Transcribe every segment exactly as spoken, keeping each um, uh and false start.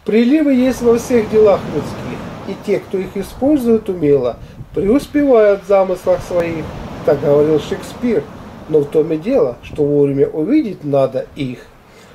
Приливы есть во всех делах людских, и те, кто их использует умело, преуспевают в замыслах своих, так говорил Шекспир. Но в том и дело, что вовремя увидеть надо их.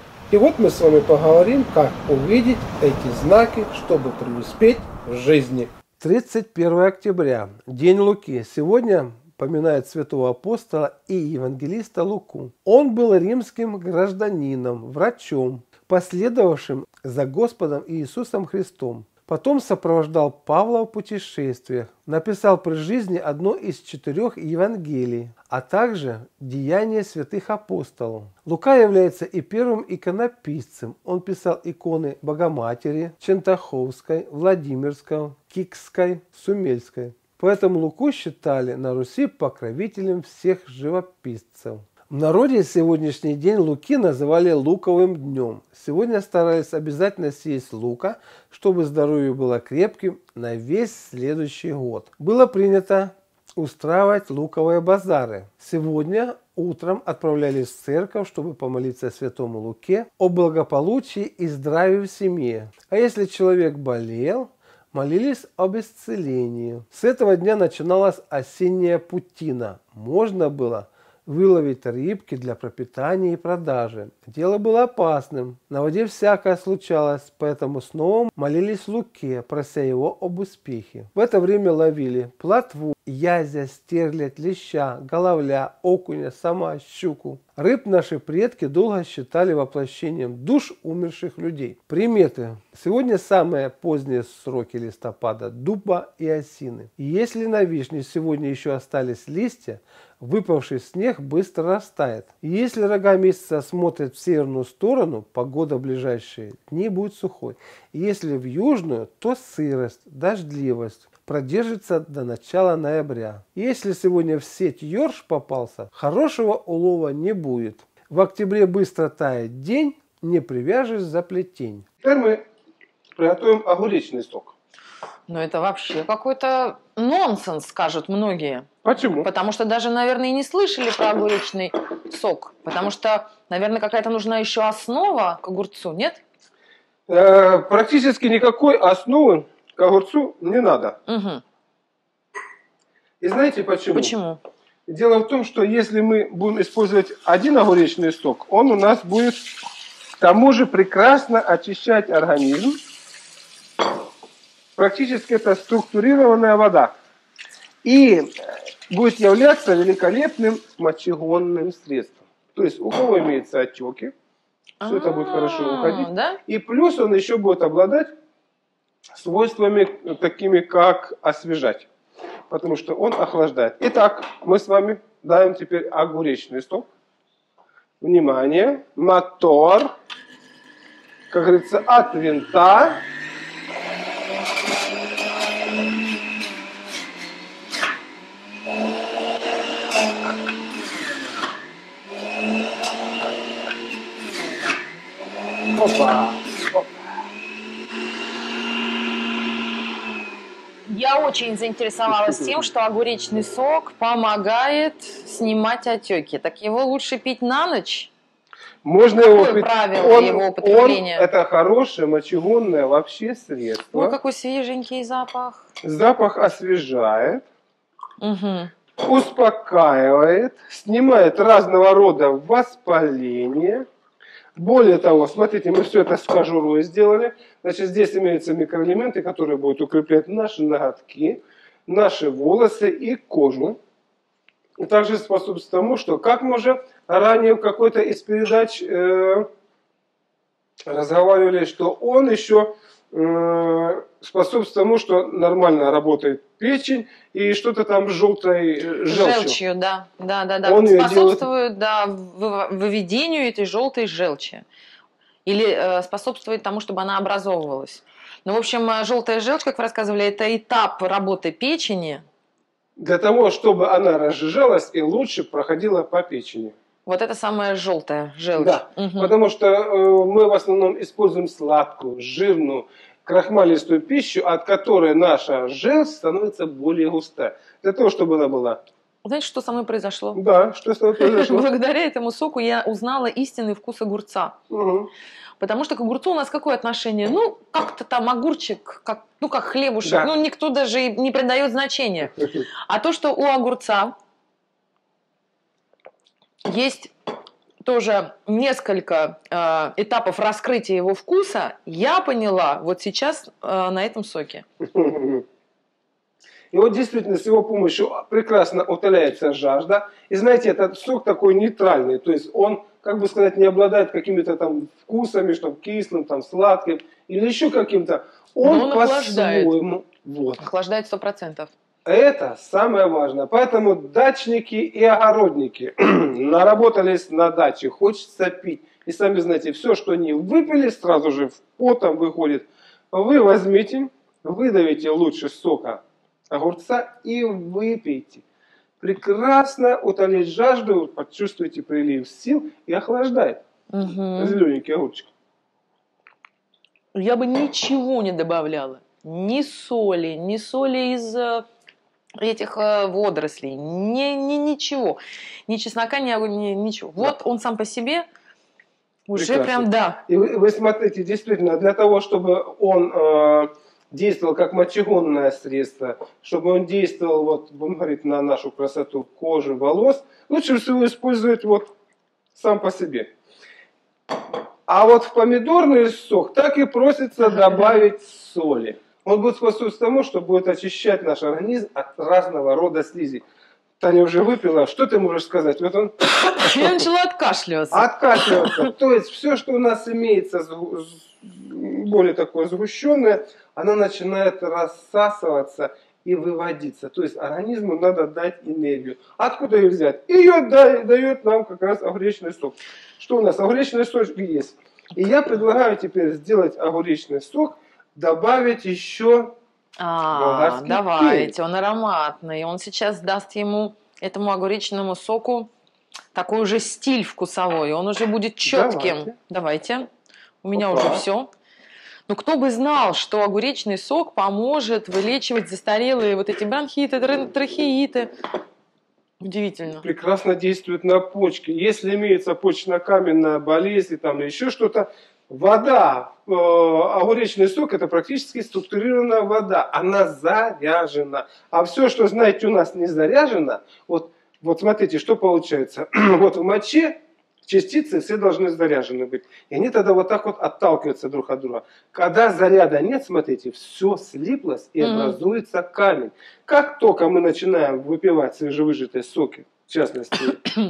И вот мы с вами поговорим, как увидеть эти знаки, чтобы преуспеть в жизни. тридцать первое октября, День Луки. Сегодня поминает святого апостола и евангелиста Луку. Он был римским гражданином, врачом, последовавшим за Господом Иисусом Христом. Потом сопровождал Павла в путешествиях, написал при жизни одно из четырех Евангелий, а также Деяния святых апостолов. Лука является и первым иконописцем. Он писал иконы Богоматери, Чентаховской, Владимирской, Кикской, Сумельской. Поэтому Луку считали на Руси покровителем всех живописцев. В народе сегодняшний день Луки называли луковым днем. Сегодня старались обязательно съесть лука, чтобы здоровье было крепким на весь следующий год. Было принято устраивать луковые базары. Сегодня утром отправлялись в церковь, чтобы помолиться святому Луке о благополучии и здравии в семье. А если человек болел, молились об исцелении. С этого дня начиналась осенняя путина. Можно было выловить рыбки для пропитания и продажи. Дело было опасным. На воде всякое случалось, поэтому снова молились Луке, прося его об успехе. В это время ловили плотву, язя, стерлядь, леща, головля, окуня, сама, щуку. Рыб наши предки долго считали воплощением душ умерших людей. Приметы. Сегодня самые поздние сроки листопада – дуба и осины. И если на вишне сегодня еще остались листья, выпавший снег быстро растает. И если рога месяца смотрят в северную сторону, погода в ближайшие дни будет сухой. И если в южную, то сырость, дождливость продержится до начала ноября. И если сегодня в сеть ёрш попался, хорошего улова не будет. В октябре быстро тает день, не привяжешь за плетень. Теперь мы приготовим огуречный сок. Ну это вообще какой-то нонсенс, скажут многие. Почему? Потому что даже, наверное, и не слышали про огуречный сок. Потому что, наверное, какая-то нужна еще основа к огурцу, нет? Э, практически никакой основы к огурцу не надо. Угу. И знаете почему? Почему? Дело в том, что если мы будем использовать один огуречный сок, он у нас будет к тому же прекрасно очищать организм. Практически это структурированная вода. И будет являться великолепным мочегонным средством. То есть у кого имеются отеки, все это будет хорошо уходить. Да? И плюс он еще будет обладать свойствами такими, как освежать. Потому что он охлаждает. Итак, мы с вами даем теперь огуречный сок. Внимание, мотор, как говорится, от винта. Опа. Я очень заинтересовалась тем, что огуречный сок помогает снимать отеки. Так его лучше пить на ночь? Можно Какое его пить. правило Он, его употребления? Он, это хорошее мочегонное вообще средство. Ой, какой свеженький запах. Запах освежает, Угу. успокаивает, снимает разного рода воспаление. Более того, смотрите, мы все это с кожурой сделали. Значит, здесь имеются микроэлементы, которые будут укреплять наши ноготки, наши волосы и кожу. И также способствует тому, что, как мы уже ранее в какой-то из передач э, разговаривали, что он еще э, способствует тому, что нормально работает печень и что-то там с желтой желчью. Желчью, да. Да, да, да. Он способствует да, выведению этой желтой желчи. Или э, способствует тому, чтобы она образовывалась. Ну, в общем, желтая желчь, как вы рассказывали, это этап работы печени. Для того, чтобы она разжижалась и лучше проходила по печени. Вот это самая желтая желчь. Да, угу. Потому что э, мы в основном используем сладкую, жирную, крахмалистую пищу, от которой наша желчь становится более густая. Для того, чтобы она была Знаете, что со мной произошло? Да, что с тобой произошло? Благодаря этому соку я узнала истинный вкус огурца. Угу. Потому что к огурцу у нас какое отношение? Ну, как-то там огурчик, как, ну, как хлебушек. Да. Ну, никто даже и не придает значения. А то, что у огурца есть тоже несколько э, этапов раскрытия его вкуса, я поняла вот сейчас э, на этом соке. И вот действительно с его помощью прекрасно утоляется жажда. И знаете, этот сок такой нейтральный, то есть он, как бы сказать, не обладает какими-то там вкусами, что кислым, там сладким или еще каким-то. Он, он по-своему. Вот. Охлаждает сто процентов. Это самое важное. Поэтому дачники и огородники наработались на даче, хочется пить. И сами знаете, все, что не выпили, сразу же в потом выходит. Вы возьмите, выдавите лучше сока огурца и выпейте. Прекрасно утолить жажду, почувствуйте прилив сил и охлаждает. Угу. Зелененький огурчик. Я бы ничего не добавляла. Ни соли, ни соли из этих водорослей, ни, ни, ничего. Ни чеснока, ни, ни ничего. Да. Вот он сам по себе уже прекрасно. Прям, да. И вы, вы смотрите, действительно, для того, чтобы он э, действовал как мочегонное средство, чтобы он действовал, вот, будем говорить, на нашу красоту кожи, волос, лучше всего использовать вот сам по себе. А вот в помидорный сок так и просится добавить соли. Он будет способствовать тому, что будет очищать наш организм от разного рода слизи. Таня уже выпила. Что ты можешь сказать? Вот он... Я начала откашливаться. Откашливаться. То есть все, что у нас имеется более такое сгущенное, оно начинает рассасываться и выводиться. То есть организму надо дать энергию. Откуда ее взять? Ее дает нам как раз огуречный сок. Что у нас? Огуречный сок есть. И я предлагаю теперь сделать огуречный сок, добавить еще а, давайте, перец. Он ароматный. Он сейчас даст ему, этому огуречному соку, такой уже стиль вкусовой. Он уже будет четким. Давайте. Давайте. У меня Опа. Уже все. Но кто бы знал, что огуречный сок поможет вылечивать застарелые вот эти бронхиты, трахеиты. Удивительно. Прекрасно действует на почки. Если имеется почечно-каменная болезнь там, или еще что-то, вода, э, огуречный сок, это практически структурированная вода. Она заряжена. А все, что, знаете, у нас не заряжено, вот, вот смотрите, что получается. Вот в моче частицы все должны заряжены быть. И они тогда вот так вот отталкиваются друг от друга. Когда заряда нет, смотрите, все слиплось и mm-hmm. образуется камень. Как только мы начинаем выпивать свежевыжатые соки, в частности,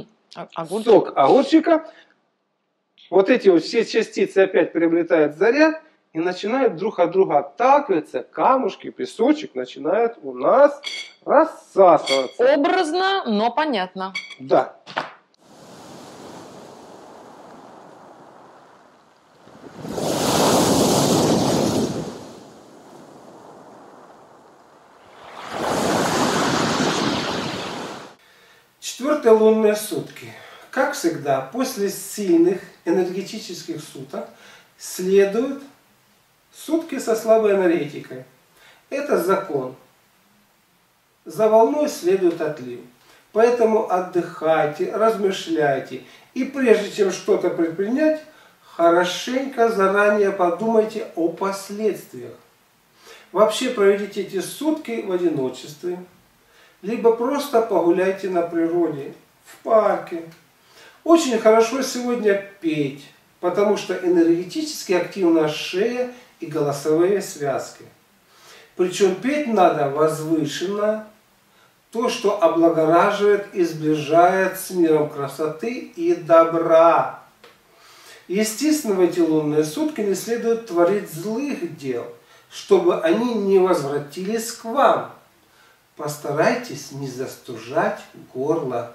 сок огурчика, вот эти вот все частицы опять приобретают заряд и начинают друг от друга отталкиваться, камушки, песочек начинают у нас рассасываться. Образно, но понятно. Да. Четвертые лунные сутки. Как всегда, после сильных энергетических суток следуют сутки со слабой энергетикой. Это закон. За волной следует отлив. Поэтому отдыхайте, размышляйте. И прежде чем что-то предпринять, хорошенько заранее подумайте о последствиях. Вообще проведите эти сутки в одиночестве. Либо просто погуляйте на природе, в парке. Очень хорошо сегодня петь, потому что энергетически активна шея и голосовые связки. Причем петь надо возвышенно, то, что облагораживает и сближает с миром красоты и добра. Естественно, в эти лунные сутки не следует творить злых дел, чтобы они не возвратились к вам. Постарайтесь не застужать горло.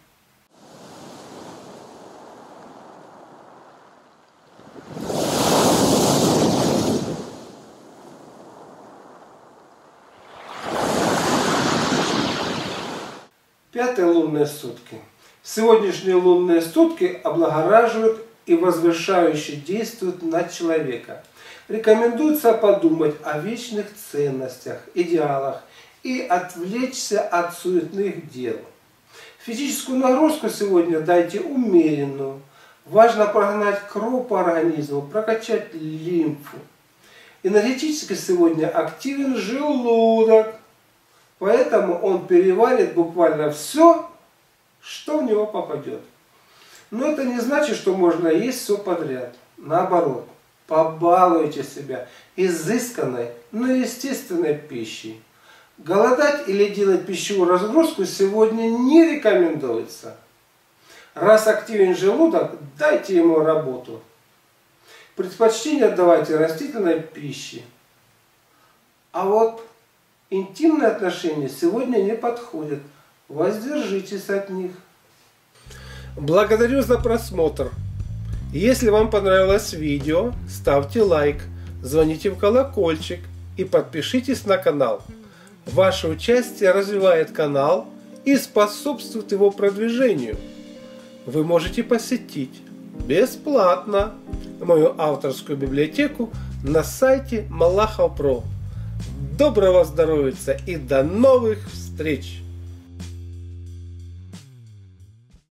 Пятые лунные сутки. Сегодняшние лунные сутки облагораживают и возвышающе действуют на человека. Рекомендуется подумать о вечных ценностях, идеалах и отвлечься от суетных дел. Физическую нагрузку сегодня дайте умеренную. Важно прогнать кровь по организму, прокачать лимфу. Энергетически сегодня активен желудок, поэтому он переварит буквально все, что в него попадет. Но это не значит, что можно есть все подряд. Наоборот, побалуйте себя изысканной, но естественной пищей. Голодать или делать пищевую разгрузку сегодня не рекомендуется. Раз активен желудок, дайте ему работу. Предпочтение отдавайте растительной пище. А вот интимные отношения сегодня не подходят. Воздержитесь от них. Благодарю за просмотр. Если вам понравилось видео, ставьте лайк, звоните в колокольчик и подпишитесь на канал. Ваше участие развивает канал и способствует его продвижению. Вы можете посетить бесплатно мою авторскую библиотеку на сайте Малахов точка про. Доброго здоровья и до новых встреч!